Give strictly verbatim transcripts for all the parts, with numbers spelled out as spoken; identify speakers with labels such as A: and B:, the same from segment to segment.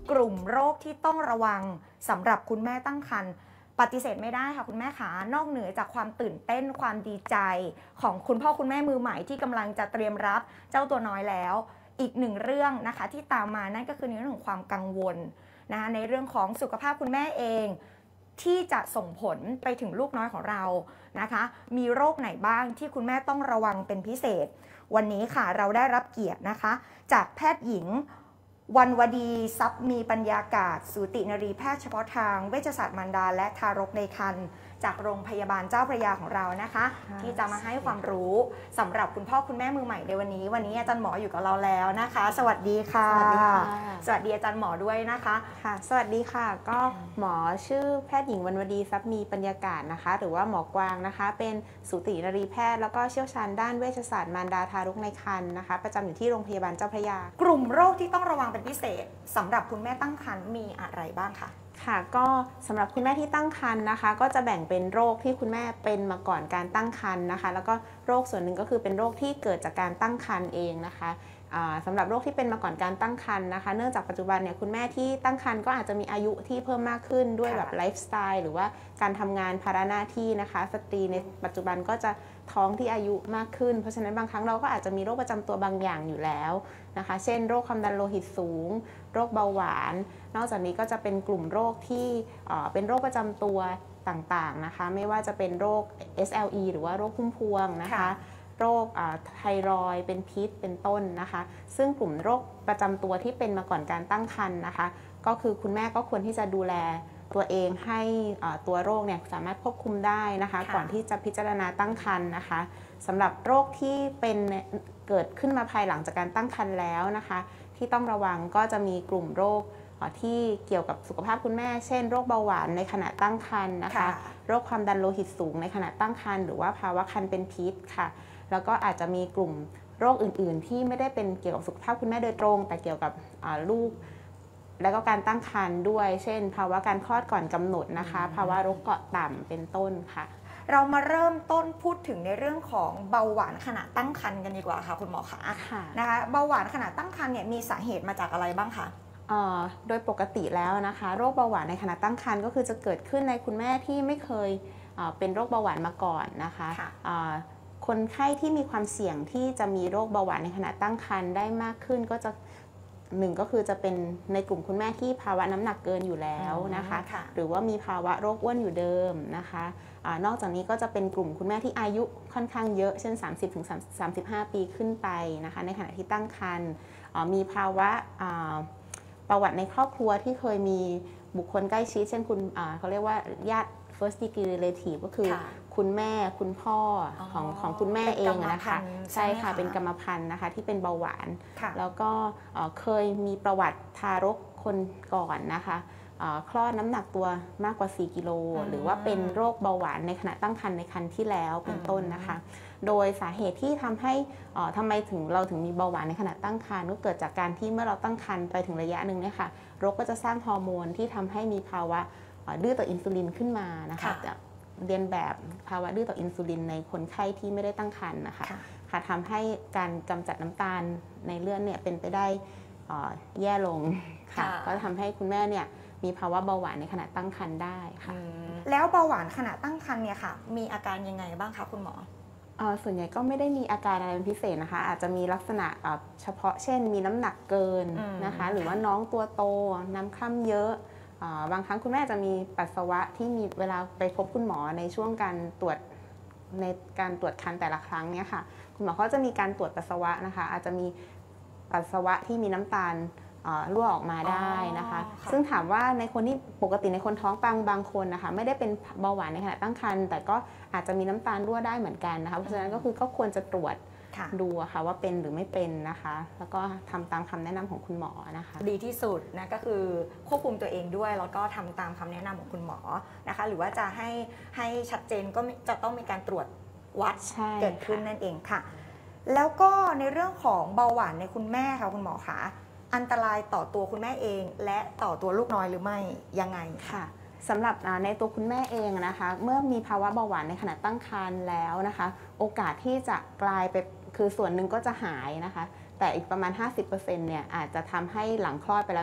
A: กลุ่มโรคที่ต้องระวังสำหรับคุณแม่ตั้งครรภ์ปฏิเสธไม่ได้ค่ะคุณแม่ขานอกเหนือจากความตื่นเต้นความดีใจของคุณพ่อคุณแม่มือใหม่ที่กำลังจะเตรียมรับเจ้าตัวน้อยแล้วอีกหนึ่งเรื่องนะคะที่ตามมานั่นก็คือในเรื่องของความกังวลนะคะในเรื่องของสุขภาพคุณแม่เองที่จะส่งผลไปถึงลูกน้อยของเรานะคะมีโรคไหนบ้างที่คุณแม่ต้องระวังเป็นพิเศษวันนี้ค่ะเราได้รับเกียรตินะคะจากแพทย์หญิงวันวดีทรัพย์มีปัญญากาศสูตินรีแพทย์เฉพาะทางเวชศาสตร์มารดาและทารกในครรภ์จากโรงพยาบาลเจ้าพระยาของเรานะคะที่จะมาให้ความรู้สำหรับคุณพ่อคุณแม่มือใหม่ในวันนี้วันนี้อาจารย์หมออยู่กับเราแล้วนะคะสวัสดีค่ะสวัสดีค่ะสวัสดีอาจารย์หมอด้วยนะคะ
B: ค่ะสวัสดีค่ะก็หมอชื่อแพทย์หญิงวันวดีทรัพย์มีปัญญากาศนะคะหรือว่าหมอกวางนะคะเป็นสูตินรีแพทย์แล้วก็เชี่ยวชาญด้านเวชศาสตร์มารดาทารกในครรภ์นะคะประจำอยู่ที่โรงพยาบาลเจ้าพระยาก
A: ลุ่มโรคที่ต้องระวังเป็นพิเศษสำหรับคุณแม่ตั้งครรภ์มีอะไรบ้างคะ
B: ค่ะก็สำหรับคุณแม่ที่ตั้งครรภ์นะคะก็จะแบ่งเป็นโรคที่คุณแม่เป็นมาก่อนการตั้งครรภ์นะคะแล้วก็โรคส่วนหนึ่งก็คือเป็นโรคที่เกิดจากการตั้งครรภ์เองนะคะสำหรับโรคที่เป็นมาก่อนการตั้งครรภ์นะคะเนื่องจากปัจจุบันเนี่ยคุณแม่ที่ตั้งครรภ์ก็อาจจะมีอายุที่เพิ่มมากขึ้นด้วยแบบไลฟ์สไตล์หรือว่าการทำงานภาระหน้าที่นะคะสตรีในปัจจุบันก็จะท้องที่อายุมากขึ้นเพราะฉะนั้นบางครั้งเราก็อาจจะมีโรคประจำตัวบางอย่างอยู่แล้วนะคะเช่นโรคความดันโลหิตสูงโรคเบาหวานนอกจากนี้ก็จะเป็นกลุ่มโรคที่เป็นโรคประจำตัวต่างๆนะคะไม่ว่าจะเป็นโรค เอส แอล อี หรือว่าโรคพุ่มพวงนะคะโรคไทรอยด์เป็นพิษเป็นต้นนะคะซึ่งกลุ่มโรคประจำตัวที่เป็นมาก่อนการตั้งครรภ์นะคะก็คือคุณแม่ก็ควรที่จะดูแลตัวเองให้ตัวโรคเนี่ยสามารถควบคุมได้นะคะก่อนที่จะพิจารณาตั้งครรภ์นะคะสำหรับโรคที่เป็นเกิดขึ้นมาภายหลังจากการตั้งครรภ์แล้วนะคะที่ต้องระวังก็จะมีกลุ่มโรคที่เกี่ยวกับสุขภาพคุณแม่เช่นโรคเบาหวานในขณะตั้งครรภ์นะคะโรคความดันโลหิตสูงในขณะตั้งครรภ์หรือว่าภาวะครรภ์เป็นพิษค่ะแล้วก็อาจจะมีกลุ่มโรคอื่นๆที่ไม่ได้เป็นเกี่ยวกับสุขภาพคุณแม่โดยตรงแต่เกี่ยวกับลูกและก็การตั้งครรภ์ด้วยเช่นภาวะการคลอดก่อนกำหนดนะคะภาวะโรคเกาะต่ำเป็นต้นค่ะ
A: เรามาเริ่มต้นพูดถึงในเรื่องของเบาหวานขณะตั้งครรภ์กันดีกว่าค่ะคุณหมอคะนะคะเบาหวานขณะตั้งครรภ์เนี่ยมีสาเหตุมาจากอะไรบ้างคะ
B: โดยปกติแล้วนะคะโรคเบาหวานในขณะตั้งครรภ์ก็คือจะเกิดขึ้นในคุณแม่ที่ไม่เคยเป็นโรคเบาหวานมาก่อนนะคะคนไข้ที่มีความเสี่ยงที่จะมีโรคเบาหวานในขณะตั้งครรภ์ได้มากขึ้นก็จะหนึ่งก็คือจะเป็นในกลุ่มคุณแม่ที่ภาวะน้ำหนักเกินอยู่แล้วนะคะหรือว่ามีภาวะโรคอ้วนอยู่เดิมนะคะนอกจากนี้ก็จะเป็นกลุ่มคุณแม่ที่อายุค่อนข้างเยอะเช่น สามสิบถึงสามสิบห้า ปีขึ้นไปนะคะในขณะที่ตั้งครรภ์มีภาวะประวัติในครอบครัวที่เคยมีบุคคลใกล้ชิดเช่นคุณเขาเรียกว่าญาติ first degree relative ก็คือคุณแม่คุณพ่อของของคุณแม่เองนะคะใช่ค่ะเป็นกรรมพันธุ์นะคะที่เป็นเบาหวานแล้วก็เคยมีประวัติทารกคนก่อนนะคะคลอดน้ำหนักตัวมากกว่าสี่กิโลหรือว่าเป็นโรคเบาหวานในขณะตั้งครรภ์ในครรภ์ที่แล้วเป็นต้นนะคะโดยสาเหตุที่ทำให้ทำไมถึงเราถึงมีเบาหวานในขณะตั้งครรภ์ก็เกิดจากการที่เมื่อเราตั้งครรภ์ไปถึงระยะหนึ่งเนี่ยค่ะโรคก็จะสร้างฮอร์โมนที่ทำให้มีภาวะดื้อต่ออินซูลินขึ้นมานะคะเรียนแบบภาวะดื้อต่ออินซูลินในคนไข้ที่ไม่ได้ตั้งครรภ์นะคะค่ะทำให้การกำจัดน้ำตาลในเลือดเนี่ยเป็นไปได้แย่ลงค่ะก็ทำให้คุณแม่เนี่ยมีภาวะเบาหวานในขณะตั้งครรภ์ได้ค่ะ
A: แล้วเบาหวานขณะตั้งครรภ์เนี่ยค่ะมีอาการยังไงบ้างคะคุณหมอ
B: ส่วนใหญ่ก็ไม่ได้มีอาการอะไรเป็นพิเศษนะคะอาจจะมีลักษณะเฉพาะเช่นมีน้ำหนักเกินนะคะหรือว่าน้องตัวโตน้ำคร่ำเยอะบางครั้งคุณแม่จะมีปัสสาวะที่มีเวลาไปพบคุณหมอในช่วงการตรวจในการตรวจครรภ์แต่ละครั้งเนี่ยค่ะคุณหมอเขาจะมีการตรวจปัสสาวะนะคะอาจจะมีปัสสาวะที่มีน้ำตาลรั่วออกมาได้นะคะซึ่งถามว่าในคนที่ปกติในคนท้องบางบางคนนะคะไม่ได้เป็นเบาหวานในขณะตั้งครรภ์แต่ก็อาจจะมีน้ำตาลรั่วได้เหมือนกันนะคะเพราะฉะนั้นก็คือก็ควรจะตรวจดูค่ะว่าเป็นหรือไม่เป็นนะคะแล้วก็ทำตามคำแนะนำของคุณหมอนะคะ
A: ดีที่สุดนะก็คือควบคุมตัวเองด้วยแล้วก็ทำตามคำแนะนำของคุณหมอนะคะหรือว่าจะให้ให้ชัดเจนก็จะต้องมีการตรวจวัดเกิดขึ้นนั่นเองค่ะแล้วก็ในเรื่องของเบาหวานในคุณแม่ค่ะคุณหมอคะอันตรายต่อตัวคุณแม่เองและต่อตัวลูกน้อยหรือไม่ยังไง
B: ค่ะสำหรับในตัวคุณแม่เองนะคะเมื่อมีภาวะเบาหวานในขณะตั้งครรภ์แล้วนะคะโอกาสที่จะกลายไปคือส่วนหนึ่งก็จะหายนะคะแต่อีกประมาณ ห้าสิบเปอร์เซ็นต์ เนี่ยอาจจะทำให้หลังคลอดไปแล้วเนี่ย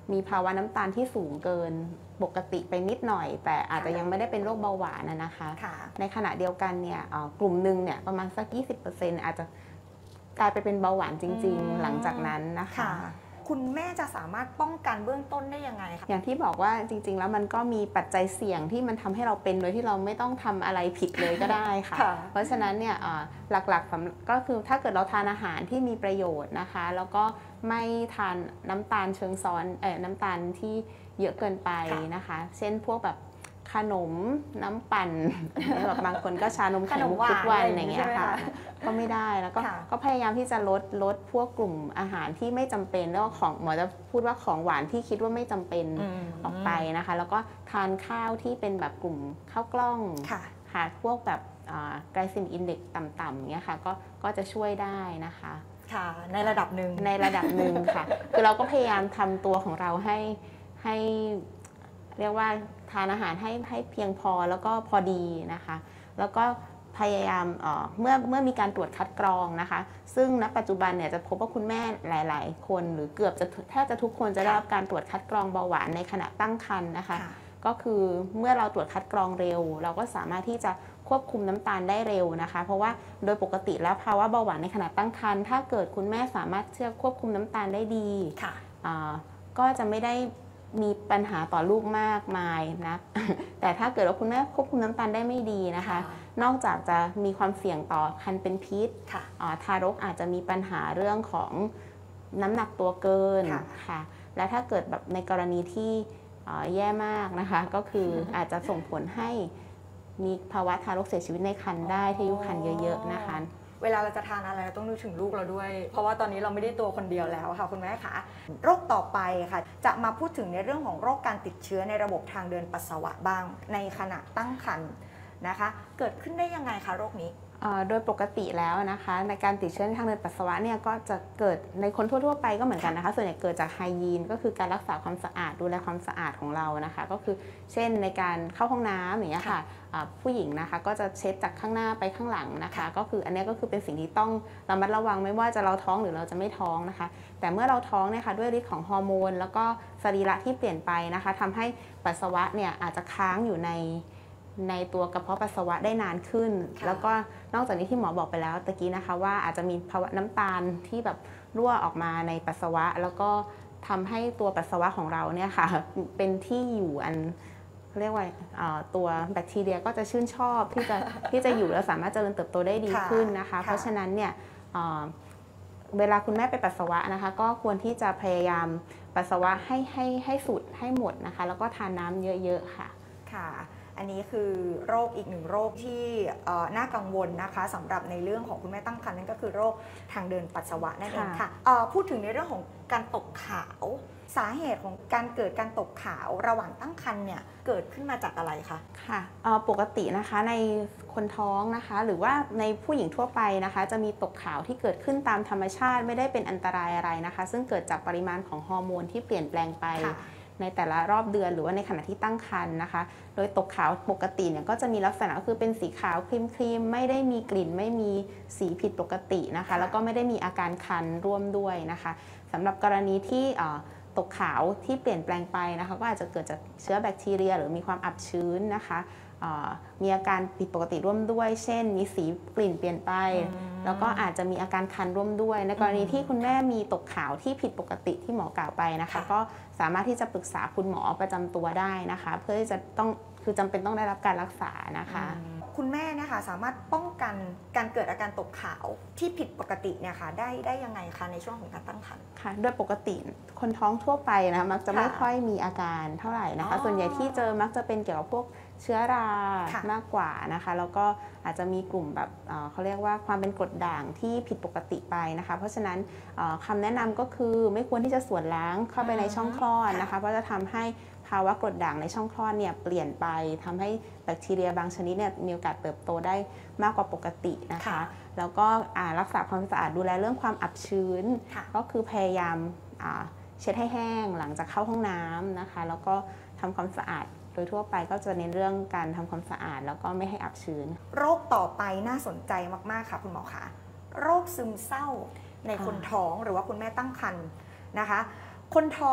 B: มีภาวะน้ำตาลที่สูงเกินปกติไปนิดหน่อยแต่อาจจะยังไม่ได้เป็นโรคเบาหวานนะคะในขณะเดียวกันเนี่ยกลุ่มหนึ่งเนี่ยประมาณสัก ยี่สิบเปอร์เซ็นต์ อาจจะกลายไปเป็นเบาหวานจริงๆหลังจากนั้นนะคะ
A: คุณแม่จะสามารถป้องกันเบื้องต้นได้ยังไงคะ
B: อย่างที่บอกว่าจริงๆแล้วมันก็มีปัจจัยเสี่ยงที่มันทำให้เราเป็นโดยที่เราไม่ต้องทำอะไรผิดเลยก็ได้ค่ะ เพราะฉะนั้นเนี่ยหลักๆก็คือถ้าเกิดเราทานอาหารที่มีประโยชน์นะคะแล้วก็ไม่ทานน้ำตาลเชิงซ้อนเอ่อน้ำตาลที่เยอะเกินไปนะคะเช่นพวกแบบขนมน้ำปั่นแบบบางคนก็ชานมไข่มุกทุกวันอย่างเงี้ยค่ะก็ไม่ได้แล้วก็ก็พยายามที่จะลดลดพวกกลุ่มอาหารที่ไม่จำเป็นแล้วก็ของหมอจะพูดว่าของหวานที่คิดว่าไม่จำเป็นออกไปนะคะแล้วก็ทานข้าวที่เป็นแบบกลุ่มข้าวกล้องค่ะพวกแบบไกลซิมิกอินเด็กซ์ต่ำๆเงี้ยค่ะก็ก็จะช่วยได้นะคะ
A: ค่ะในระดับหนึ่ง
B: ในระดับหนึ่งค่ะคือเราก็พยายามทำตัวของเราให้ให้เรียกว่าทานอาหารให้ให้เพียงพอแล้วก็พอดีนะคะแล้วก็พยายามเอ่อเมื่อเมื่อมีการตรวจคัดกรองนะคะซึ่งณปัจจุบันเนี่ยจะพบว่าคุณแม่หลายๆคนหรือเกือบจะแทบจะทุกคนจะได้รับการตรวจคัดกรองเบาหวานในขณะตั้งครรภ์นะคะก็คือเมื่อเราตรวจคัดกรองเร็วเราก็สามารถที่จะควบคุมน้ำตาลได้เร็วนะคะเพราะว่าโดยปกติแล้วภาวะเบาหวานในขณะตั้งครรภ์ถ้าเกิดคุณแม่สามารถเชื่อควบคุมน้ำตาลได้ดีก็จะไม่ได้มีปัญหาต่อลูกมากมายนะแต่ถ้าเกิดว่าคุณแม่ควบคุมน้ำตาลได้ไม่ดีนะคะนอกจากจะมีความเสี่ยงต่อคันเป็นพิษทารกอาจจะมีปัญหาเรื่องของน้ำหนักตัวเกินค่ะและถ้าเกิดแบบในกรณีที่แย่มากนะคะก็คืออาจจะส่งผลให้มีภาวะทารกเสียชีวิตในครรภ์ได้ที่อายุครรภ์เยอะๆนะคะ
A: เวลาเราจะทานอะไรเราต้องนึกถึงลูกเราด้วยเพราะว่าตอนนี้เราไม่ได้ตัวคนเดียวแล้วค่ะคุณแม่คะโรคต่อไปค่ะจะมาพูดถึงในเรื่องของโรคการติดเชื้อในระบบทางเดินปัสสาวะบ้างในขณะตั้งครรภ์นะคะเกิดขึ้นได้ยังไงคะโรคนี้
B: โดยปกติแล้วนะคะในการติดเชื้อในทางเดินปัสสาวะเนี่ยก็จะเกิดในคนทั่วๆไปก็เหมือนกันนะคะส่วนใหญ่เกิดจากไฮยีนก็คือการรักษาความสะอาดดูแลความสะอาดของเรานะคะก็คือเช่นในการเข้าห้องน้ำอย่างเงี้ยค่ะผู้หญิงนะคะก็จะเช็ดจากข้างหน้าไปข้างหลังนะคะก็คืออันนี้ก็คือเป็นสิ่งที่ต้องระมัดระวังไม่ว่าจะเราท้องหรือเราจะไม่ท้องนะคะแต่เมื่อเราท้องเนี่ยค่ะด้วยฤทธิ์ของฮอร์โมนแล้วก็สรีระที่เปลี่ยนไปนะคะทำให้ปัสสาวะเนี่ยอาจจะค้างอยู่ในในตัวกระเพาะปัสสาวะได้นานขึ้นแล้วก็นอกจากนี้ที่หมอบอกไปแล้วตะกี้นะคะว่าอาจจะมีภาวะน้ำตาลที่แบบรั่วออกมาในปัสสาวะแล้วก็ทำให้ตัวปัสสาวะของเราเนี่ยค่ะเป็นที่อยู่อันเรียกว่าตัวแบคทีเรียก็จะชื่นชอบที่จะที่จะอยู่และสามารถเจริญเติบโตได้ดีขึ้นนะคะเพราะฉะนั้นเนี่ยเวลาคุณแม่ไปปัสสาวะนะคะก็ควรที่จะพยายามปัสสาวะให้ให้ให้สุดให้หมดนะคะแล้วก็ทานน้ำเยอะๆค่ะ
A: ค่ะอันนี้คือโรคอีกหนึ่งโรคที่น่ากังวลนะคะสำหรับในเรื่องของคุณแม่ตั้งครรภ์นั่นก็คือโรคทางเดินปัสสาวะนั่นเองค่ะพูดถึงในเรื่องของการตกขาวสาเหตุของการเกิดการตกขาวระหว่างตั้งครรภ์เนี่ยเกิดขึ้นมาจากอะไรคะ
B: ค่ะปกตินะคะในคนท้องนะคะหรือว่าในผู้หญิงทั่วไปนะคะจะมีตกขาวที่เกิดขึ้นตามธรรมชาติไม่ได้เป็นอันตรายอะไรนะคะซึ่งเกิดจากปริมาณของฮอร์โมนที่เปลี่ยนแปลงไปในแต่ละรอบเดือนหรือว่าในขณะที่ตั้งครรภ์นะคะโดยตกขาวปกติเนี่ยก็จะมีลักษณะก็คือเป็นสีขาวครีมๆไม่ได้มีกลิ่นไม่มีสีผิดปกตินะคะแล้วก็ไม่ได้มีอาการคันร่วมด้วยนะคะสำหรับกรณีที่ตกขาวที่เปลี่ยนแปลงไปนะคะก็อาจจะเกิดจากเชื้อแบคทีเรียหรือมีความอับชื้นนะคะมีอาการผิดปกติร่วมด้วยเช่นมีสีกลิ่นเปลี่ยนไปแล้วก็อาจจะมีอาการคันร่วมด้วยในกรณีที่คุณแม่มีตกขาวที่ผิดปกติที่หมอกล่าวไปนะคะก็สามารถที่จะปรึกษาคุณหมอประจำตัวได้นะคะเพื่อที่จะต้องคือจำเป็นต้องได้รับการรักษานะคะ
A: คุณแม่นะคะสามารถป้องกันการเกิดอาการตกขาวที่ผิดปกติเนี่ยค่ะได้ได้ยังไงคะในช่วงของการตั้งครรภ์
B: ค่ะโดยปกติคนท้องทั่วไปนะมักจะไม่ค่อยมีอาการเท่าไหร่นะคะส่วนใหญ่ที่เจอมักจะเป็นเกี่ยวกับพวกเชื้อรามากกว่านะคะแล้วก็อาจจะมีกลุ่มแบบเขาเรียกว่าความเป็นกรดด่างที่ผิดปกติไปนะคะเพราะฉะนั้นคำแนะนำก็คือไม่ควรที่จะส่วนล้างเข้าไปในช่องคลอดนะคะเพราะจะทำให้ภาวะกรดด่างในช่องคลอดเนี่ยเปลี่ยนไปทำให้แบคทีเรียบางชนิดเนี่ยมีโอกาสเติบโตได้มากกว่าปกตินะคะแล้วก็รักษาความสะอาดดูแลเรื่องความอับชื้นก็คือพยายามเช็ดให้แห้งหลังจากเข้าห้องน้ำนะคะแล้วก็ทำความสะอาดโดยทั่วไปก็จะเน้นเรื่องการทำความสะอาดแล้วก็ไม่ให้อับชื้น
A: โรคต่อไปน่าสนใจมากๆค่ะคุณหมอคะโรคซึมเศร้าในคนท้องหรือว่าคุณแม่ตั้งครรภ์นะคะคนท้อง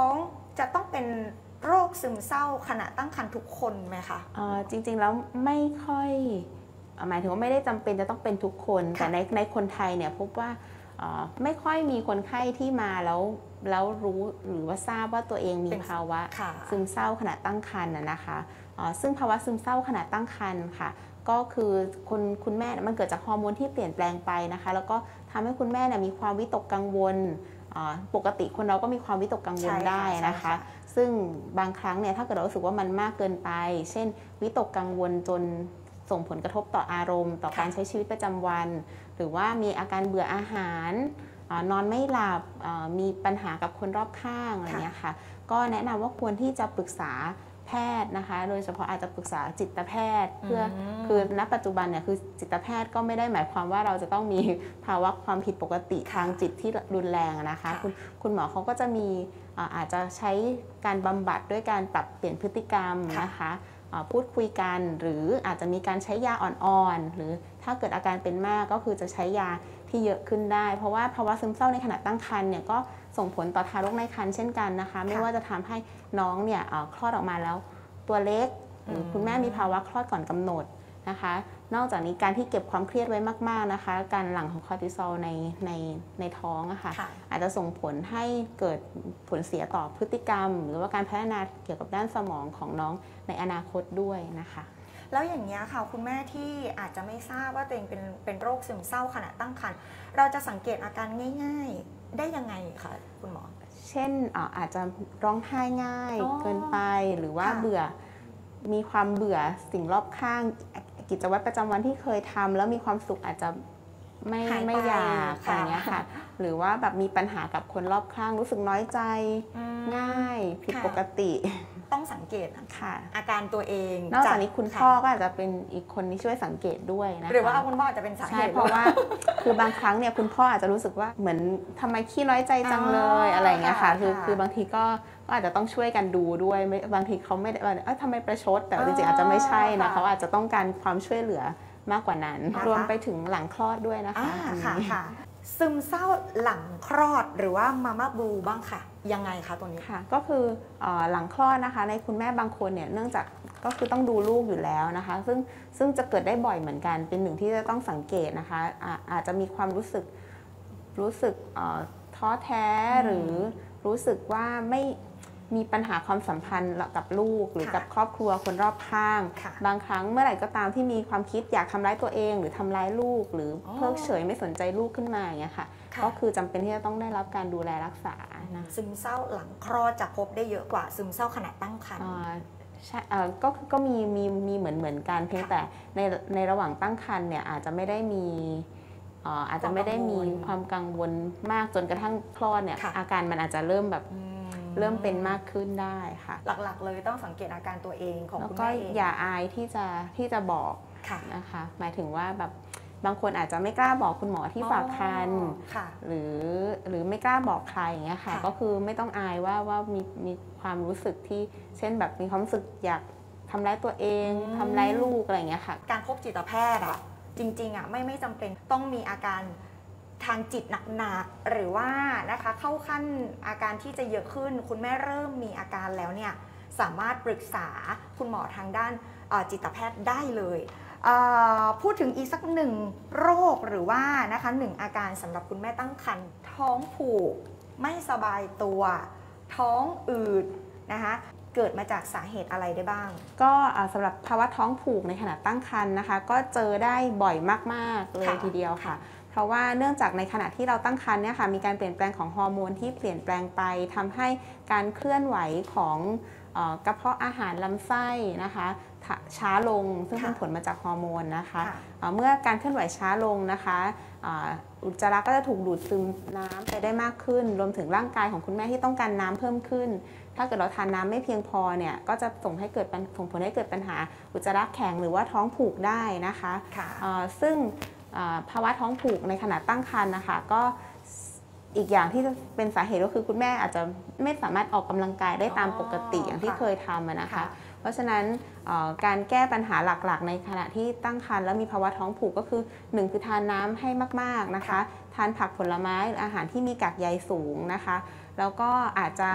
A: จะต้องเป็นโรคซึมเศร้าขณะตั้งครรภ์ทุกคนไหมคะ
B: จริงๆแล้วไม่ค่อยหมายถึงว่าไม่ได้จำเป็นจะต้องเป็นทุกคนแต่ในในคนไทยเนี่ยพบว่าไม่ค่อยมีคนไข้ที่มาแล้วแล้วรู้หรือว่าทราบว่าตัวเองมีภาวะซึมเศร้าขณะตั้งครรภ์นะคะซึ่งภาวะซึมเศร้าขณะตั้งครรภ์ค่ะก็คือคุณคุณแม่มันเกิดจากฮอร์โมนที่เปลี่ยนแปลงไปนะคะแล้วก็ทำให้คุณแม่เนี่ยมีความวิตกกังวลปกติคนเราก็มีความวิตกกังวลได้นะคะซึ่งบางครั้งเนี่ยถ้าเกิดเรารู้สึกว่ามันมากเกินไปเช่นวิตกกังวลจนส่งผลกระทบต่ออารมณ์ต่อการใช้ชีวิตประจำวันหรือว่ามีอาการเบื่ออาหารนอนไม่หลับมีปัญหากับคนรอบข้างอะไรเงี้ยค่ะก็แนะนำว่าควรที่จะปรึกษาแพทย์นะคะโดยเฉพาะอาจจะปรึกษาจิตแพทย์เพื่อคือณปัจจุบันเนี่ยคือจิตแพทย์ก็ไม่ได้หมายความว่าเราจะต้องมีภาวะความผิดปกติทางจิตที่รุนแรงนะคะคุณคุณหมอเขาก็จะมีอาจจะใช้การบำบัดด้วยการปรับเปลี่ยนพฤติกรรมนะคะพูดคุยกันหรืออาจจะมีการใช้ยาอ่อนๆหรือถ้าเกิดอาการเป็นมากก็คือจะใช้ยาที่เยอะขึ้นได้เพราะว่าภาวะซึมเศร้าในขณะตั้งครรภ์เนี่ยก็ส่งผลต่อทารกในครรภ์เช่นกันนะคะไม่ว่าจะทำให้น้องเนี่ยคลอดออกมาแล้วตัวเล็กหรือคุณแม่มีภาวะคลอดก่อนกำหนดนะคะนอกจากนี้การที่เก็บความเครียดไว้มากๆนะคะการหลั่งของคอร์ติซอลในในในท้องอะค่ะอาจจะส่งผลให้เกิดผลเสียต่อพฤติกรรมหรือว่าการพัฒนาเกี่ยวกับด้านสมองของน้องในอนาคตด้วยนะคะ
A: แล้วอย่างนี้ค่ะคุณแม่ที่อาจจะไม่ทราบว่าตัวเองเป็นเป็นโรคซึมเศร้าขณะตั้งครรภ์เราจะสังเกตอาการง่ายๆได้ยังไงคะคุณหมอ
B: เช่นอาจจะร้องไห้ง่ายเกินไปหรือว่าเบื่อมีความเบื่อสิ่งรอบข้างกิจวัตรประจำวันที่เคยทำแล้วมีความสุขอาจจะไม่ไม่อยากอะไรเงี้ยค่ะหรือว่าแบบมีปัญหากับคนรอบข้างรู้สึกน้อยใจง่ายผิดปกติ
A: ต้องสังเกต
B: ค่ะ
A: อาการตัวเอง
B: นอกจากนี้คุณพ่อก็อาจจะเป็นอีกคนที่ช่วยสังเกตด้วยนะคะ
A: หรือว่าคุณพ่อจะเป็นสาเหตุ
B: เพราะว่าคือบางครั้งเนี่ยคุณพ่ออาจจะรู้สึกว่าเหมือนทำไมขี้น้อยใจจังเลยอะไรเงี้ยค่ะคือคือบางทีก็ก็อาจจะต้องช่วยกันดูด้วยบางทีเขาไม่ได้เอ้ยทำไมประชดแต่จริงๆอาจจะไม่ใช่นะเขาอาจจะต้องการความช่วยเหลือมากกว่านั้นรวมไปถึงหลังคลอดด้วยนะคะ
A: ค่ะค่ะซึมเศร้าหลังคลอดหรือว่ามาม่าบลูบ้างค่ะยังไงคะตัวนี้
B: ค่ะก็คือหลังคลอดนะคะในคุณแม่บางคนเนี่ยเนื่องจากก็คือต้องดูลูกอยู่แล้วนะคะซึ่งซึ่งจะเกิดได้บ่อยเหมือนกันเป็นหนึ่งที่จะต้องสังเกตนะคะอาอาจจะมีความรู้สึกรู้สึกท้อแท้หรือรู้สึกว่าไม่มีปัญหาความสัมพันธ์กับลูกหรือกับครอบครัวคนรอบข้างบางครั้งเมื่อไหร่ก็ตามที่มีความคิดอยากทำร้ายตัวเองหรือทำร้ายลูกหรือเพิกเฉยไม่สนใจลูกขึ้นมาอย่างเงี้ยค่ะก็คือจำเป็นที่จะต้องได้รับการดูแลรักษานะ
A: ซึมเศร้าหลังคลอดจะพบได้เยอะกว่าซึมเศร้าขณะตั้งครรภ์
B: ใช่ก็ก็มีมีมีเหมือนเหมือนกันเพียงแต่ในในระหว่างตั้งครรภ์เนี่ยอาจจะไม่ได้มีอาจจะไม่ได้มีความกังวลมากจนกระทั่งคลอดเนี่ยอาการมันอาจจะเริ่มแบบเริ่มเป็นมากขึ้นได้ค่ะ
A: หลักๆเลยต้องสังเกตอาการตัวเองของคุณ
B: แม่เองแล้วก็อย่าอายที่จะที่จะบอกนะคะหมายถึงว่าแบบบางคนอาจจะไม่กล้าบอกคุณหมอที่ฝากครรภ์หรือหรือไม่กล้าบอกใครอย่างเงี้ยค่ะก็คือไม่ต้องอายว่าว่ามีมีความรู้สึกที่เช่นแบบมีความรู้สึกอยากทำร้ายตัวเองทำร้ายลูกอะไรอย่างเงี้ยค่ะ
A: การพบจิตแพทย์อ่ะจริงๆอ่ะไม่ไม่จำเป็นต้องมีอาการทางจิตหนักๆหรือว่านะคะเข้าขั้นอาการที่จะเยอะขึ้นคุณแม่เริ่มมีอาการแล้วเนี่ยสามารถปรึกษาคุณหมอทางด้านจิตแพทย์ได้เลยพูดถึงอีกสักหนึ่งโรคหรือว่านะคะหนึ่งอาการสำหรับคุณแม่ตั้งครรภ์ท้องผูกไม่สบายตัวท้องอืดนะคะเกิดมาจากสาเหตุอะไรได้บ้าง
B: ก็สำหรับภาวะท้องผูกในขณะตั้งครรภ์นะคะก็เจอได้บ่อยมากๆเลยทีเดียวค่ะเพราะว่าเนื่องจากในขณะที่เราตั้งครรภ์เนี่ยค่ะมีการเปลี่ยนแปลงของฮอร์โมนที่เปลี่ยนแปลงไปทำให้การเคลื่อนไหวของกระเพาะอาหารลำไส้นะคะช้าลงซึ่งเป็นผลมาจากฮอร์โมนนะคะเมื่อการเคลื่อนไหวช้าลงนะคะอุจจาระก็จะถูกดูดซึมน้ำไปได้มากขึ้นรวมถึงร่างกายของคุณแม่ที่ต้องการน้ำเพิ่มขึ้นถ้าเกิดเราทานน้ำไม่เพียงพอเนี่ยก็จะส่งให้เกิดส่งผลให้เกิดปัญหาอุจจาระแข็งหรือว่าท้องผูกได้นะคะซึ่งภาวะท้องผูกในขณะตั้งครรภ์นะคะก็อีกอย่างที่จะเป็นสาเหตุก็คือคุณแม่อาจจะไม่สามารถออกกำลังกายได้ตามปกติอย่างที่เคยทำนะคะเพราะฉะนั้นการแก้ปัญหาหลักๆในขณะที่ตั้งครรภ์แล้วมีภาวะท้องผูกก็คือหนึ่งคือทานน้ำให้มากๆนะคะทานผักผลไม้หรืออาหารที่มีกากใยสูงนะคะแล้วก็อาจจะ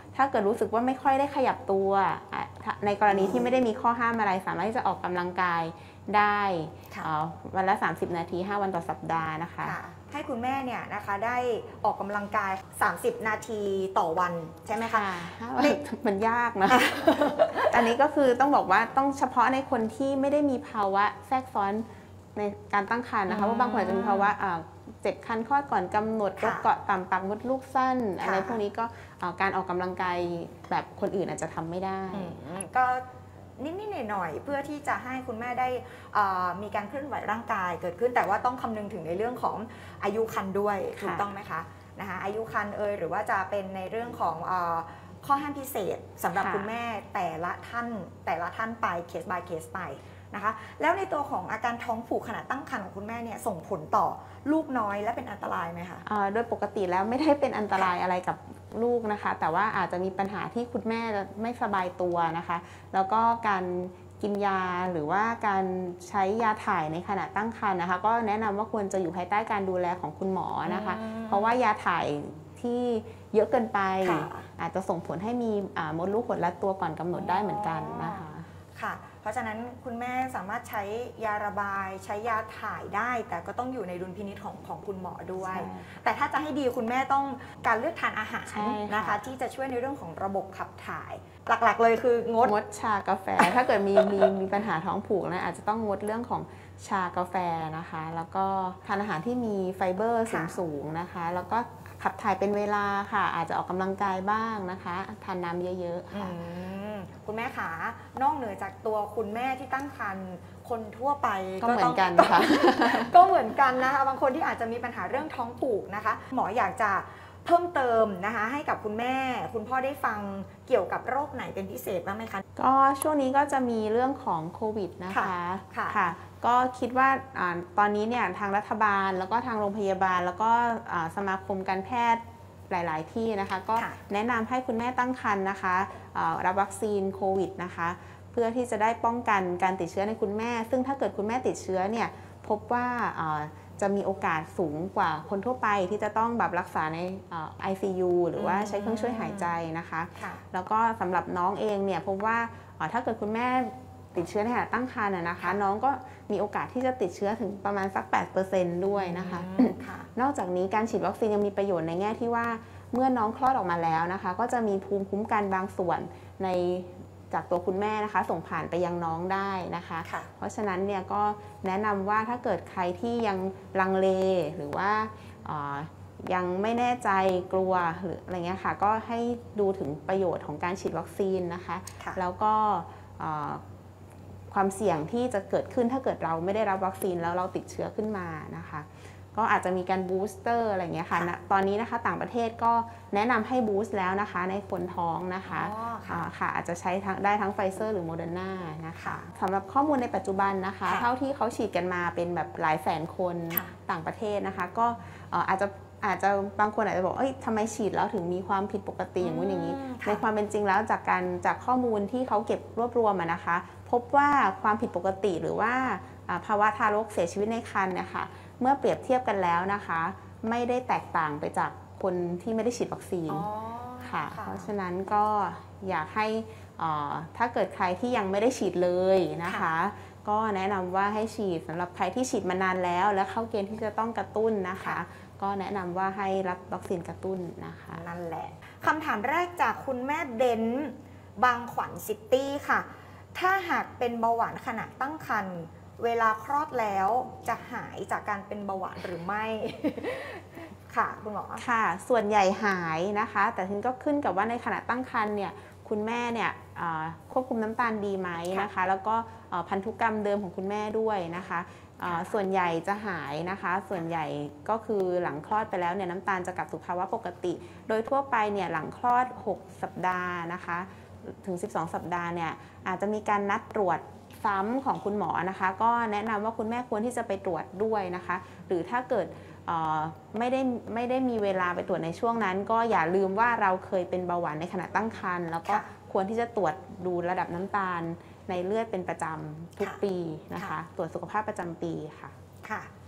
B: ถ้าเกิดรู้สึกว่าไม่ค่อยได้ขยับตัวในกรณีที่ไม่ได้มีข้อห้ามอะไรสามารถที่จะออกกำลังกายได้วันละสามสิบนาทีห้าวันต่อสัปดาห์นะคะ
A: ให้คุณแม่เนี่ยนะคะได้ออกกำลังกายสามสิบนาทีต่อวันใช่ไหมคะ
B: มันยากนะ อันนี้ก็คือต้องบอกว่าต้องเฉพาะในคนที่ไม่ได้มีภาวะแทรกซ้อนในการตั้งครรภ์นะคะเพราะบางคนอาจจะมีภาวะเจ็บคันคลอดก่อนกำหนดโรคเกาะต่ำปากมดลูกสั้นอะไรพวกนี้ก็การออกกำลังกายแบบคนอื่นอาจจะทำไม่ได้
A: ก็นิดๆหน่อยๆเพื่อที่จะให้คุณแม่ได้มีการเคลื่อนไหวร่างกายเกิดขึ้นแต่ว่าต้องคำนึงถึงในเรื่องของอายุครรภ์ด้วยถูกต้องไหมคะนะคะอายุครรภ์เอยหรือว่าจะเป็นในเรื่องของข้อห้ามพิเศษสำหรับคุณแม่แต่ละท่านแต่ละท่านไปเคส by เคสไปนะคะแล้วในตัวของอาการท้องผูกขณะตั้งครรภ์ของคุณแม่เนี่ยส่งผลต่อลูกน้อยและเป็นอันตรายไหมคะ
B: โดยปกติแล้วไม่ได้เป็นอันตรายอะไรกับลูกนะคะแต่ว่าอาจจะมีปัญหาที่คุณแม่ไม่สบายตัวนะคะแล้วก็การกินยาหรือว่าการใช้ยาถ่ายในขณะตั้งครรภ์นะคะก็แนะนำว่าควรจะอยู่ภายใต้การดูแลของคุณหมอนะคะเพราะว่ายาถ่ายที่เยอะเกินไปอาจจะส่งผลให้มีมดลูกหดรัดตัวก่อนกำหนดได้เหมือนกันนะคะ
A: ค่ะเพราะฉะนั้นคุณแม่สามารถใช้ยาระบายใช้ยาถ่ายได้แต่ก็ต้องอยู่ในดุลพินิจของของคุณหมอด้วยแต่ถ้าจะให้ดีคุณแม่ต้องการเลือกทานอาหารนะคะที่จะช่วยในเรื่องของระบบขับถ่ายหลักๆเลยคืองด
B: งดชากาแฟถ้าเกิดมีมีมีปัญหาท้องผูกนะอาจจะต้องงดเรื่องของชากาแฟนะคะแล้วก็ทานอาหารที่มีไฟเบอร์สูงๆนะคะแล้วก็ขับถ่ายเป็นเวลาค่ะอาจจะออกกำลังกายบ้างนะคะทานน้ำเยอะๆค่ะ
A: คุณแม่ขานอกเหนือจากตัวคุณแม่ที่ตั้งครรภ์คนทั่วไป
B: ก็เหมือนกันค่ะ
A: ก็เหมือนกันนะคะบางคนที่อาจจะมีปัญหาเรื่องท้องผูกนะคะหมออยากจะเพิ่มเติมนะคะให้กับคุณแม่คุณพ่อได้ฟังเกี่ยวกับโรคไหนเป็นพิเศษบ้างไหมคะ
B: ก็ช่วงนี้ก็จะมีเรื่องของโควิดนะคะค่ะก็คิดว่าตอนนี้เนี่ยทางรัฐบาลแล้วก็ทางโรงพยาบาลแล้วก็สมาคมการแพทย์หลายๆที่นะคะก็แนะนำให้คุณแม่ตั้งครรภ์นะคะรับวัคซีนโควิดนะคะเพื่อที่จะได้ป้องกันการติดเชื้อในคุณแม่ซึ่งถ้าเกิดคุณแม่ติดเชื้อเนี่ยพบว่าจะมีโอกาสสูงกว่าคนทั่วไปที่จะต้องแบบรักษาใน ไอ ซี ยู หรือว่าใช้เครื่องช่วยหายใจนะคะแล้วก็สำหรับน้องเองเนี่ยพบว่าถ้าเกิดคุณแม่ติดเชื้อในขณะตั้งครรภ์นะคะน้องก็มีโอกาสที่จะติดเชื้อถึงประมาณสัก แปดเปอร์เซ็นต์ ด้วยนะคะนอกจากนี้การฉีดวัคซีนยังมีประโยชน์ในแง่ที่ว่าเมื่อน้องคลอดออกมาแล้วนะคะก็จะมีภูมิคุ้มกันบางส่วนในจากตัวคุณแม่นะคะส่งผ่านไปยังน้องได้นะคะเพราะฉะนั้นเนี่ยก็แนะนำว่าถ้าเกิดใครที่ยังลังเลหรือว่ายังไม่แน่ใจกลัวหรืออะไรเงี้ยค่ะก็ให้ดูถึงประโยชน์ของการฉีดวัคซีนนะคะแล้วก็ความเสี่ยงที่จะเกิดขึ้นถ้าเกิดเราไม่ได้รับวัคซีนแล้วเราติดเชื้อขึ้นมานะคะก็อาจจะมีการบูสเตอร์อะไรเงี้ยค่ะตอนนี้นะคะต่างประเทศก็แนะนำให้บูสต์แล้วนะคะในคนท้องนะคะค่ะอาจจะใช้ได้ทั้งไฟเซอร์หรือโมเดอร์นานะคะสำหรับข้อมูลในปัจจุบันนะคะเท่าที่เขาฉีดกันมาเป็นแบบหลายแสนคนต่างประเทศนะคะก็อาจจะอาจจะบางคนอาจจะบอกเอ้ยทำไมฉีดแล้วถึงมีความผิดปกติอย่างนู้นอย่างนี้ในความเป็นจริงแล้วจากการจากข้อมูลที่เขาเก็บรวบรวมมานะคะพบว่าความผิดปกติหรือว่าภาวะทารกเสียชีวิตในครรภ์เนี่ยค่ะเมื่อเปรียบเทียบกันแล้วนะคะไม่ได้แตกต่างไปจากคนที่ไม่ได้ฉีดวัคซีนค่ะเพราะฉะนั้นก็อยากให้ถ้าเกิดใครที่ยังไม่ได้ฉีดเลยนะคะก็แนะนำว่าให้ฉีดสำหรับใครที่ฉีดมานานแล้วและเข้าเกณฑ์ที่จะต้องกระตุ้นนะคะก็แนะนำว่าให้รับวัคซีนกระตุ้นนะคะ
A: นั่นแหละคำถามแรกจากคุณแม่เบนบางขวัญซิตี้ค่ะถ้าหากเป็นเบาหวานขณะตั้งครรภ์เวลาคลอดแล้วจะหายจากการเป็นเบาหวานหรือไม่ ค่ะคุณหมอ
B: ค่ะส่วนใหญ่หายนะคะแต่ทีนี้ก็ขึ้นกับว่าในขณะตั้งครรภ์เนี่ยคุณแม่เนี่ยควบคุมน้ำตาลดีไหมนะคะแล้วก็พันธุกรรมเดิมของคุณแม่ด้วยนะคะส่วนใหญ่จะหายนะคะส่วนใหญ่ก็คือหลังคลอดไปแล้วเนี่ยน้ำตาลจะกลับสู่ภาวะปกติโดยทั่วไปเนี่ยหลังคลอดหกสัปดาห์นะคะถึงสิบสองสัปดาห์เนี่ยอาจจะมีการนัดตรวจซ้ำของคุณหมอนะคะก็แนะนำว่าคุณแม่ควรที่จะไปตรวจด้วยนะคะหรือถ้าเกิดไม่ได้ไม่ได้มีเวลาไปตรวจในช่วงนั้นก็อย่าลืมว่าเราเคยเป็นเบาหวานในขณะตั้งครรภ์แล้วก็ควรที่จะตรวจดูระดับน้ำตาลในเลือดเป็นประจำทุกปีนะคะตรวจสุขภาพประจำปีค่ะ
A: ค่ะ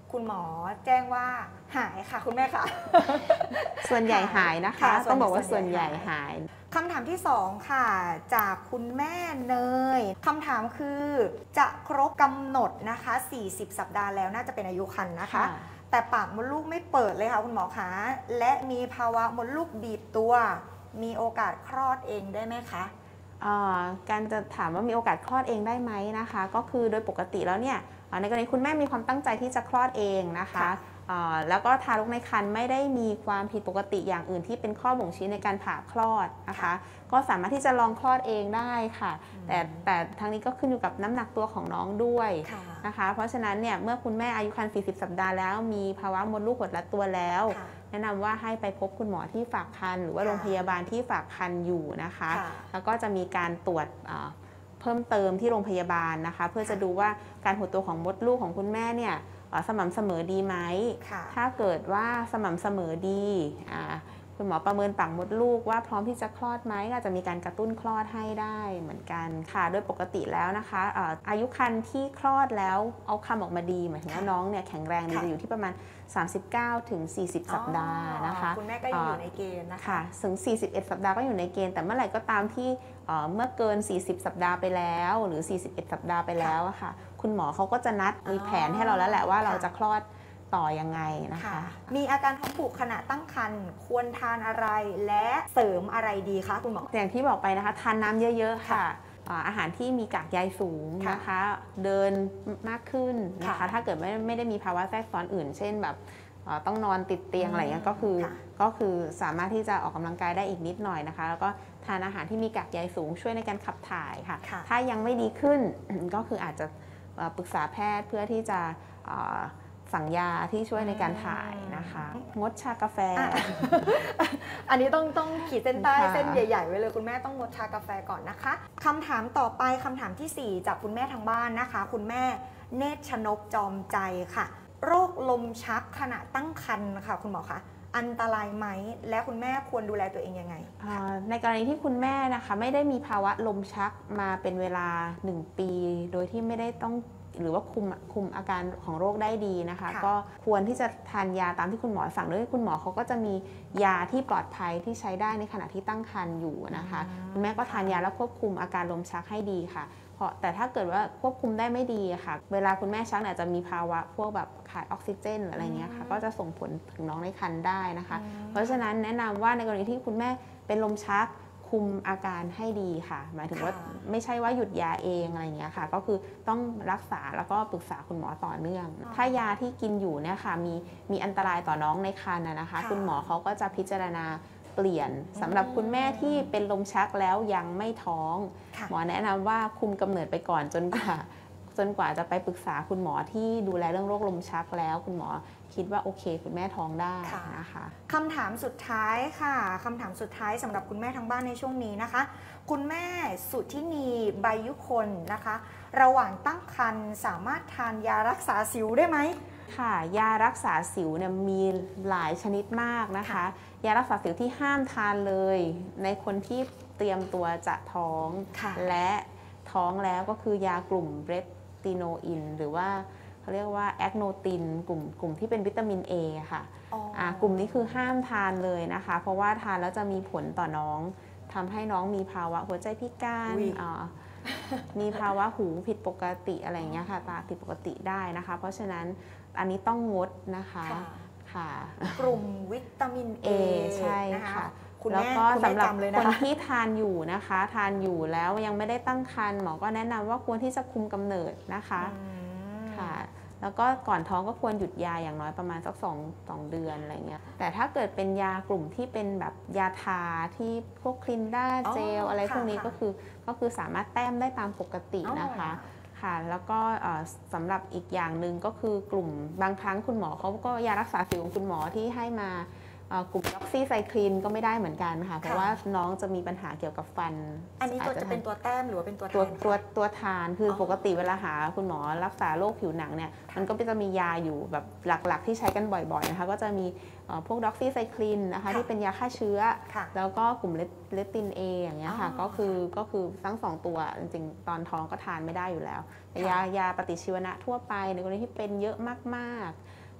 A: คุณหมอแจ้งว่าหายค่ะคุณแม่ค่ะ
B: ส่วนใหญ่หายนะคะ ต้องบอกว่าส่วนใหญ่หาย
A: คำถามที่สองค่ะจากคุณแม่เนยคำถามคือจะครบกำหนดนะคะสี่สิบสัปดาห์แล้วน่าจะเป็นอายุครรภ์นะคะแต่ปากมดลูกไม่เปิดเลยค่ะคุณหมอคะและมีภาวะมดลูกบีบตัวมีโอกาสคลอดเองได้ไหมคะ
B: การจะถามว่ามีโอกาสคลอดเองได้ไหมนะคะก็คือโดยปกติแล้วเนี่ยในกรณีคุณแม่มีความตั้งใจที่จะคลอดเองนะคะแล้วก็ทารกในครรภ์ไม่ได้มีความผิดปกติอย่างอื่นที่เป็นข้อบ่งชี้ในการผ่าคลอดนะคะก็สามารถที่จะลองคลอดเองได้ค่ะแต่แต่ทางนี้ก็ขึ้นอยู่กับน้ำหนักตัวของน้องด้วยนะคะเพราะฉะนั้นเนี่ยเมื่อคุณแม่อายุครรภ์สี่สิบสัปดาห์แล้วมีภาวะมดลูกหดรัดตัวแล้วแนะนำว่าให้ไปพบคุณหมอที่ฝากครรภ์หรือว่าโรงพยาบาลที่ฝากครรภ์อยู่นะคะแล้วก็จะมีการตรวจเพิ่มเติมที่โรงพยาบาลนะคะเพื่อจะดูว่าการหดตัวของมดลูกของคุณแม่เนี่ยสม่ำเสมอดีไหมถ้าเกิดว่าสม่ำเสมอดีคุณหมอประเมินปากมดลูกว่าพร้อมที่จะคลอดไหมก็จะมีการกระตุ้นคลอดให้ได้เหมือนกันค่ะโดยปกติแล้วนะคะอายุครรภ์ที่คลอดแล้วเอาคำออกมาดีหมายถึงว่าน้องเนี่ยแข็งแรงดีจะอยู่ที่ประมาณสามสิบเก้าถึงสี่สิบสัปดาห์นะคะ
A: คุณแม่ก็ยังอยู่ในเกณฑ์นะคะ
B: ถึงสี่สิบเอ็ดสัปดาห์ก็อยู่ในเกณฑ์แต่เมื่อไหร่ก็ตามที่เมื่อเกินสี่สิบสัปดาห์ไปแล้วหรือสี่สิบเอ็ดสัปดาห์ไปแล้วอะค่ะคุณหมอเขาก็จะนัดมีแผนให้เราแล้วแหละว่าเราจะคลอดต่อยังไงนะคะ
A: มีอาการท้องผูกขณะตั้งครรภ์ควรทานอะไรและเสริมอะไรดีคะคุณหมอ
B: อย่างที่บอกไปนะคะทานน้ำเยอะๆค่ะอาหารที่มีกากใยสูงนะคะเดินมากขึ้นนะคะถ้าเกิดไม่ไม่ได้มีภาวะแทรกซ้อนอื่นเช่นแบบต้องนอนติดเตียงอะไรเงี้ยก็คือก็คือสามารถที่จะออกกำลังกายได้อีกนิดหน่อยนะคะแล้วก็ทานอาหารที่มีกากใยสูงช่วยในการขับถ่ายค่ะถ้ายังไม่ดีขึ้นก็คืออาจจะปรึกษาแพทย์เพื่อที่จะสั่งยาที่ช่วยในการถ่ายนะคะงดชากาแฟ
A: อันนี้ต้องต้องขีดเส้นใต้เส้นใหญ่ๆไว้เลยคุณแม่ต้องงดชากาแฟก่อนนะคะคำถามต่อไปคำถามที่สี่จากคุณแม่ทางบ้านนะคะคุณแม่เนตรชนกจอมใจค่ะโรคลมชักขณะตั้งครรภ์ค่ะคุณหมอคะอันตรายไหมและคุณแม่ควรดูแลตัวเองยังไง
B: ในกรณีที่คุณแม่นะคะไม่ได้มีภาวะลมชักมาเป็นเวลาหนึ่งปีโดยที่ไม่ได้ต้องหรือว่าคุมคุมอาการของโรคได้ดีนะคะก็ควรที่จะทานยาตามที่คุณหมอสั่งด้วยคุณหมอเขาก็จะมียาที่ปลอดภัยที่ใช้ได้ในขณะที่ตั้งครรภ์อยู่นะคะคุณแม่ก็ทานยาแล้วควบคุมอาการลมชักให้ดีค่ะเพราะแต่ถ้าเกิดว่าควบคุมได้ไม่ดีค่ะเวลาคุณแม่ชักเนี่ยจะมีภาวะพวกแบบขาดออกซิเจนอะไรเงี้ยค่ะก็จะส่งผลถึงน้องในครรภ์ได้นะคะเพราะฉะนั้นแนะนำว่าในกรณีที่คุณแม่เป็นลมชักคุมอาการให้ดีค่ะหมายถึงว่าไม่ใช่ว่าหยุดยาเองอะไรเงี้ยค่ะก็คือต้องรักษาแล้วก็ปรึกษาคุณหมอต่อเนื่องถ้ายาที่กินอยู่เนี่ยค่ะมีมีอันตรายต่อน้องในครรภ์นะคะคุณหมอเขาก็จะพิจารณาเปลี่ยนสำหรับคุณแม่ที่เป็นลมชักแล้วยังไม่ท้องหมอแนะนำว่าคุมกำเนิดไปก่อนจนกว่าจนกว่าจะไปปรึกษาคุณหมอที่ดูแลเรื่องโรคลมชักแล้วคุณหมอคิดว่าโอเคคุณแม่ท้องได้นะคะ
A: คำถามสุดท้ายค่ะคำถามสุดท้ายสำหรับคุณแม่ทางบ้านในช่วงนี้นะคะคุณแม่สุทธินีใบยุคนนะคะระหว่างตั้งครรภ์สามารถทานยารักษาสิวได้ไหม
B: ค่ะยารักษาสิวเนี่ยมีหลายชนิดมากนะคะยารักษาสิวที่ห้ามทานเลยในคนที่เตรียมตัวจะท้องและท้องแล้วก็คือยากลุ่มเรติโนอินหรือว่าเขาเรียกว่าแอคโนตินกลุ่มกลุ่มที่เป็นวิตามิน A ค่ะกลุ่มนี้คือห้ามทานเลยนะคะเพราะว่าทานแล้วจะมีผลต่อน้องทำให้น้องมีภาวะหัวใจพิการมีภาวะหูผิดปกติอะไรอย่างเงี้ยค่ะตาผิดปกติได้นะคะเพราะฉะนั้นอันนี้ต้องงดนะคะค่ะ
A: กลุ่มวิตามิน A
B: ใช่ค่ะแล้วก็สำหรับคนที่ทานอยู่นะคะทานอยู่แล้วยังไม่ได้ตั้งครรภ์หมอก็แนะนำว่าควรที่จะคุมกำเนิดนะคะค่ะแล้วก็ก่อนท้องก็ควรหยุดยาอย่างน้อยประมาณสักสอง สองเดือนอะไรเงี้ยแต่ถ้าเกิดเป็นยากลุ่มที่เป็นแบบยาทาที่พวกคลินด้าเจลอะไรพวกนี้ก็คือก็คือสามารถแต้มได้ตามปกตินะคะค่ะแล้วก็สำหรับอีกอย่างหนึ่งก็คือกลุ่มบางครั้งคุณหมอเขาก็ยารักษาสิวของคุณหมอที่ให้มากลุ่มด็อกซี่ไซคลินก็ไม่ได้เหมือนกันค่ะเพราะว่าน้องจะมีปัญหาเกี่ยวกับฟัน
A: อันนี้ตัวจะเป็นตัวแต้มหรือว่าเป็นตัว
B: ตัวตัวตัวทานคือปกติเวลาหาคุณหมอรักษาโรคผิวหนังเนี่ยมันก็จะมียาอยู่แบบหลักๆที่ใช้กันบ่อยๆนะคะก็จะมีพวกด็อกซี่ไซคลินนะคะที่เป็นยาฆ่าเชื้อแล้วก็กลุ่มเลติน A อย่างเงี้ยค่ะก็คือก็คือทั้งสองตัวจริงๆตอนท้องก็ทานไม่ได้อยู่แล้วแต่ยายาปฏิชีวนะทั่วไปในกรณีที่เป็นเยอะมากๆ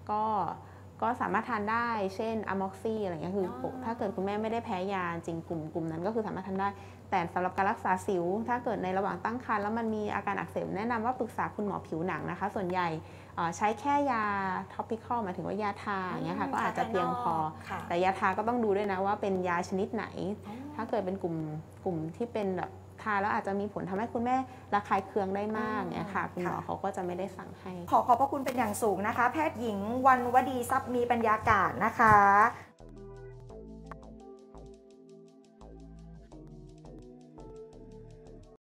B: ก็ก็สามารถทานได้เช่นอะม็อกซี่อะไรเงี้ยคือถ้าเกิดคุณแม่ไม่ได้แพ้ยาจริงกลุ่มกลุ่มนั้นก็คือสามารถทานได้แต่สำหรับการรักษาสิวถ้าเกิดในระหว่างตั้งครรภ์แล้วมันมีอาการอักเสบแนะนำว่าปรึกษาคุณหมอผิวหนังนะคะส่วนใหญ่ใช้แค่ยาท็อปิคอลหมายถึงว่ายาทาอย่างเงี้ยค่ะก็อาจจะเพียงพอแต่ยาทาก็ต้องดูด้วยนะว่าเป็นยาชนิดไหนถ้าเกิดเป็นกลุ่มกลุ่มที่เป็นแบบทาแล้วอาจจะมีผลทำให้คุณแม่ระคายเคืองได้มากเนี่ยค่ะคุณหมอเขาก็จะไม่ได้สั่งให้
A: ขอขอบพระคุณเป็นอย่างสูงนะคะแพทย์หญิงวรรณวดีทรัพย์มีปัญญากาศนะคะ